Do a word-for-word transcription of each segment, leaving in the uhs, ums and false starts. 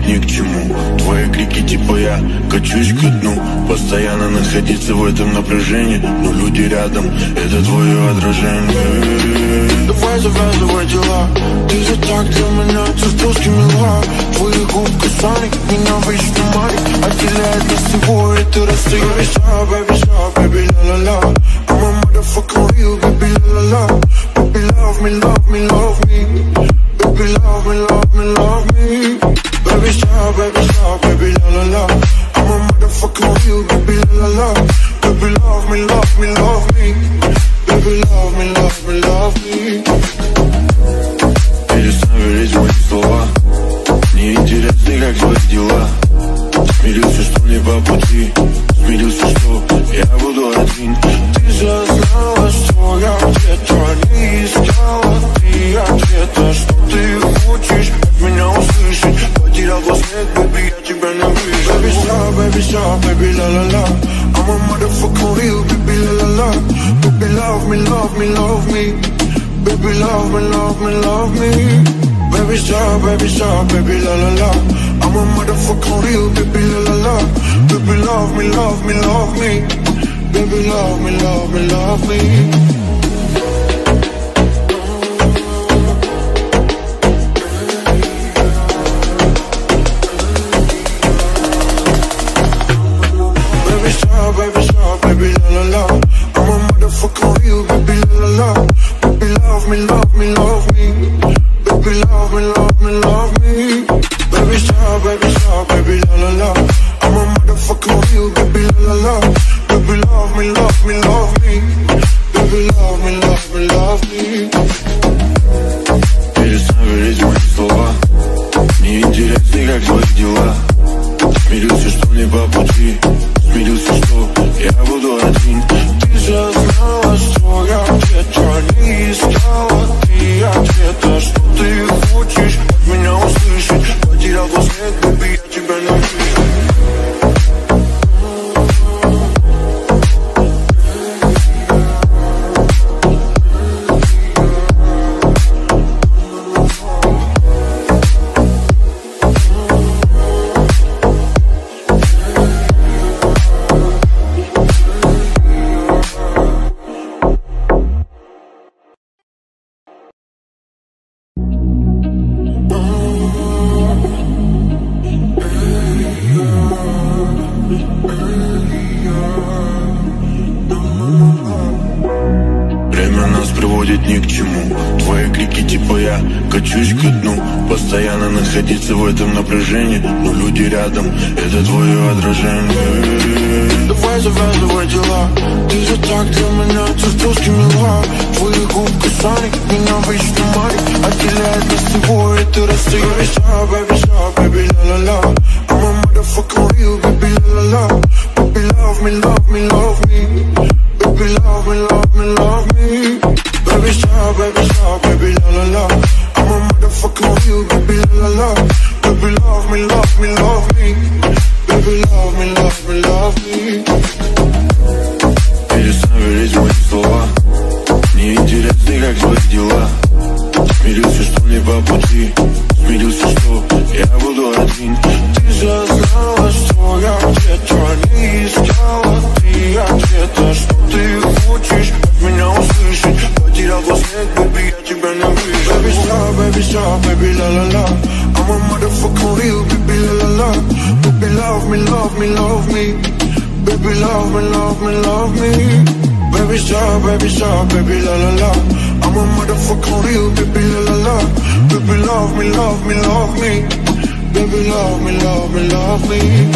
приводит ни к чему. Твои крики типа я качусь ко дну. Постоянно находиться в этом напряжении, но люди рядом, это твое отражение. Давай завязывай дела, ты же так для меня чертовски мила. Твои губ касания меня вечно манит, отделяет нас всего это расстояние. Baby shark, baby la la la, I'm a motherfucking real baby la la la. Baby love me, love me, love me. Baby love me, love me, love me. Baby shark, baby shark, baby la la la, I'm a motherfucking real baby la la la. Baby love me, love me, love me. Baby love me, love me, love me. Перестань верить в мои слова, мне интересно, как твои дела. Смирился, что не по пути, смирился, что я буду один. Ты же знала, что я где-то не искала ты ответа, что ты хочешь от меня услышать. Потерял во сне, baby, я тебя не вижу. Baby shark, baby shark, baby la la la, I'm a motherfucking real baby la la la. Baby love me, love me, love me. Baby love me, love me, love me. Baby shark, baby shark, baby la la la, I'm a motherfucking real baby la la la. Baby love me, love me, love me. Baby love me, love me, love me. Baby shark, baby shark, baby la la la, I'm a motherfucking real baby la la la. Baby love me, love me, love me. Baby love me, love me, love me. Baby shark, baby shark, baby la la la, I'm a motherfucking real baby la la la. Baby love me, love me, love me. Baby love me, love me, love me. Перестань верить в мои слова, мне интересно, как твои дела. Смирился, что не по пути, смирился, что я буду один. Ты же знала, что я где-то не искала ты ответа, что ты хочешь от меня услышать. Потерял во сне, baby, я тебя не вижу. Время нас приводит ни к чему. Твои крики типа я качусь ко дну. Постоянно находиться в этом напряжении, но люди рядом, это твое отражение. Давай завязывай дела, ты же так для меня чертовски мила. Твои губ касания меня вечно манит, отделяет нас всего это расстояние. Baby shark, baby la la la, I'm a motherfucking real baby la la la. Baby love me, love me, love me. Baby love me, love me, love me. Baby shark, baby shark, baby la la la, I'm a motherfucking real baby la la la. Baby love me, love me, love me. Baby love me, love me, love me. Перестань верить в мои слова, мне интересно, как твои дела. Смирился, что не по пути, смирился, что я буду один. Ты же знала, что я где-то не искала ты ответа, что ты хочешь от меня услышать. Потерял во сне, baby, я тебя не вижу. Baby shark, baby shark, baby la la la, I'm a motherfucking real baby la la la. Baby love me, love me, love me. Baby love me, love me, love me. Baby shark, baby shark, baby la la la, I'm a motherfucking real baby la la la. Baby love me, love me, love me. Baby love me, love me, love me.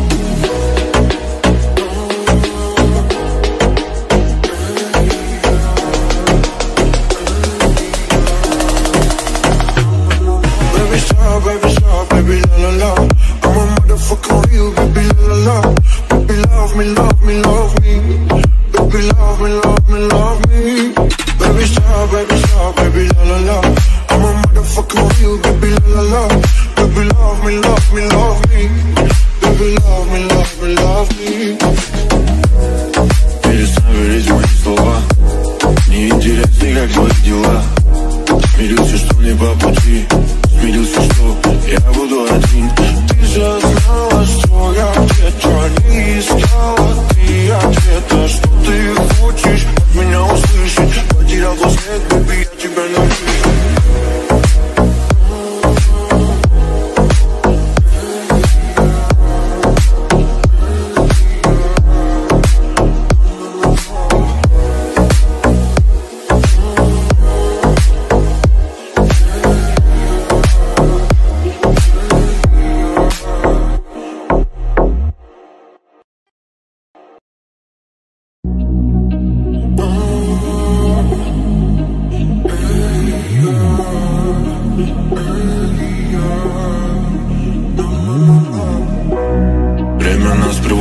Baby shark, baby shark, baby la la la, I'm a motherfucking real baby la la la. Baby love me, love me, love me. Baby love me, love me, love me. Baby shark, baby shark, baby la la la, I'm a motherfucking real baby la la la. Baby love me, love me, love me. Baby love me, love me, love me. Перестань верить в мои слова, мне интересно, как твои дела. Смирился, что не по пути, смирился, что я буду один.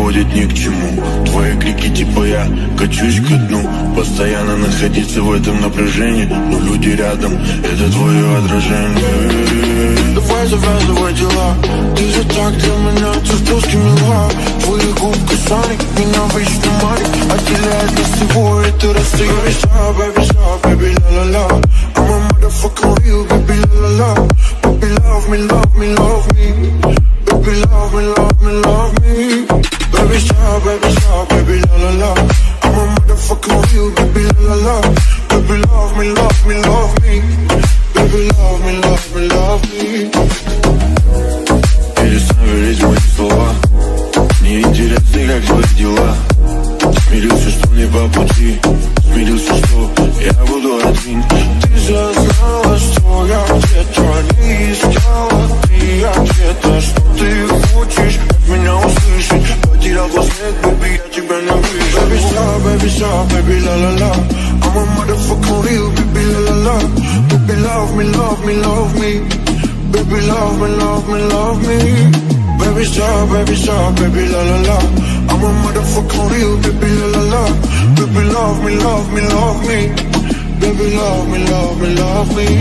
приводит ни к чему. Твои крики типа я качусь ко дну. Постоянно находиться в этом напряжении, но люди рядом, это твое отражение. Давай завязывай дела, ты же так для меня чертовски мила. Твои губы сами меня в вечном маре отделяет нас всего это расстояние. Baby stop, baby stop, baby la la la. I'm a motherfucking real, baby la la la. Baby love me, love me, love me. Baby love me, love me, love me. Baby stop, baby stop, baby la la la. I'm a motherfucking real, baby la la la. Baby love me, love me, love me. Baby love me, love me, love me. Перестань верить в мои слова. Мне интересно, как твои дела. Смирился, что не по пути. Смирился, что я буду один. Ты же знала, что я где-то не искала. Ты ответа, что ты хочешь от меня услышать. Потерял глаз нет, baby, я тебя не вижу. Baby stop, baby stop, baby la la la. I'm a motherfucking real, baby la la la. Baby love me, love me, love me. Baby love me, love me, love me. Baby stop, baby stop, baby la la la. I'm a motherfucking real, baby la la la. Baby love me, love me, love me. Baby love me, love me, love me.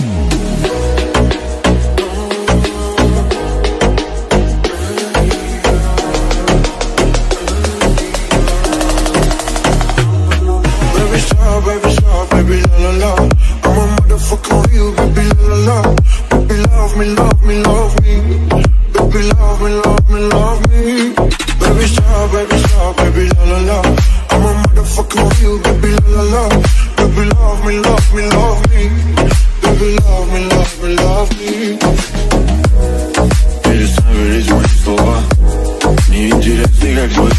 Baby stop, baby stop, baby la la la. I'm a motherfucking real, baby la la la. Baby love me, love me, love me. Baby love me, love me, love me. Baby stop, baby stop, baby la la la. I'm a motherfucking real, baby la la la. Baby love me, love me, love me. Baby love me, love me, love me. Перестань верить в мои слова. Мне интересно, как твои